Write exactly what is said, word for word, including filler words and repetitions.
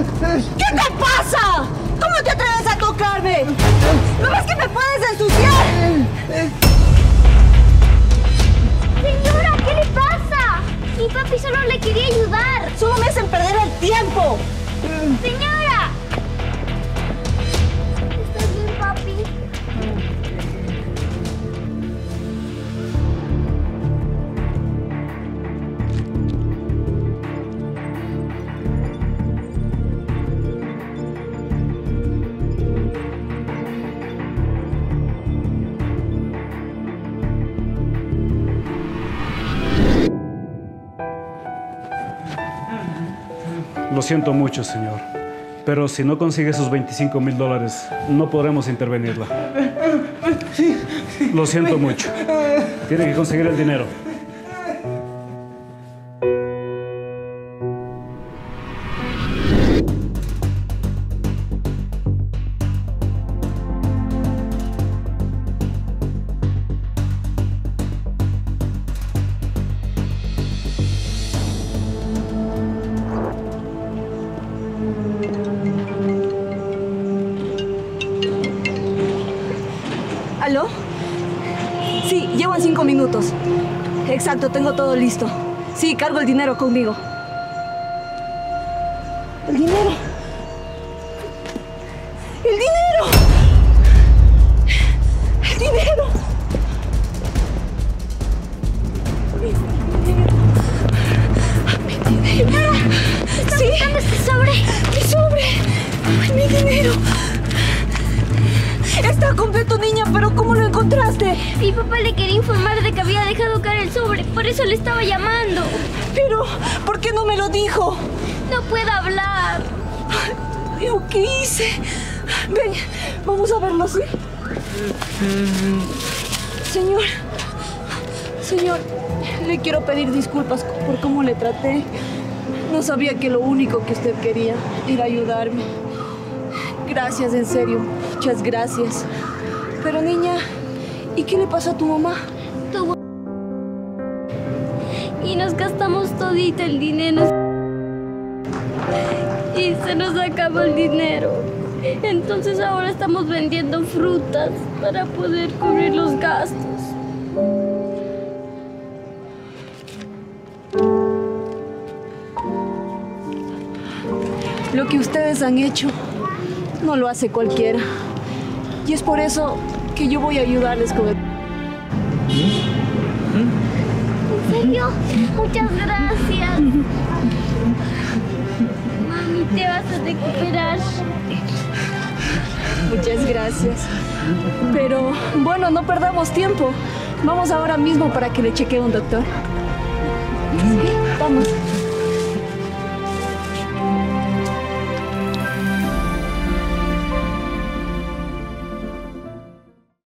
¿Qué te pasa? ¿Cómo te atreves a tocarme? ¿No ves que me puedes ensuciar? Señora, ¿qué le pasa? Mi papi solo le quería ayudar. Solo me hacen perder el tiempo. Señora. ¿Estás bien, papi? Lo siento mucho, señor. Pero si no consigue esos veinticinco mil dólares, no podremos intervenirla. Lo siento mucho. Tiene que conseguir el dinero. ¿Aló? Sí, llevo en cinco minutos. Exacto, tengo todo listo. Sí, cargo el dinero conmigo. ¡El dinero! ¡El dinero! ¡El dinero! ¡Mi dinero! ¿Estás ¿Sí? buscando este sobre? ¡Mi sobre! ¡Ay, mi dinero! Está completo, niña, pero ¿cómo lo encontraste? Mi papá le quería informar de que había dejado caer el sobre, por eso le estaba llamando. Pero, ¿por qué no me lo dijo? No puedo hablar. ¿Yo qué hice? Ven, vamos a verlo, ¿sí? Señor, señor, le quiero pedir disculpas por cómo le traté. No sabía que lo único que usted quería era ayudarme. Gracias, en serio, muchas gracias. Pero niña, ¿y qué le pasa a tu mamá? Tuvo... Y nos gastamos todito el dinero. Y se nos acabó el dinero. Entonces ahora estamos vendiendo frutas para poder cubrir los gastos. Lo que ustedes han hecho no lo hace cualquiera. Y es por eso que yo voy a ayudarles con el... ¿En serio? Muchas gracias. Mami, te vas a recuperar. Muchas gracias. Pero, bueno, no perdamos tiempo. Vamos ahora mismo para que le chequee un doctor. Sí, vamos.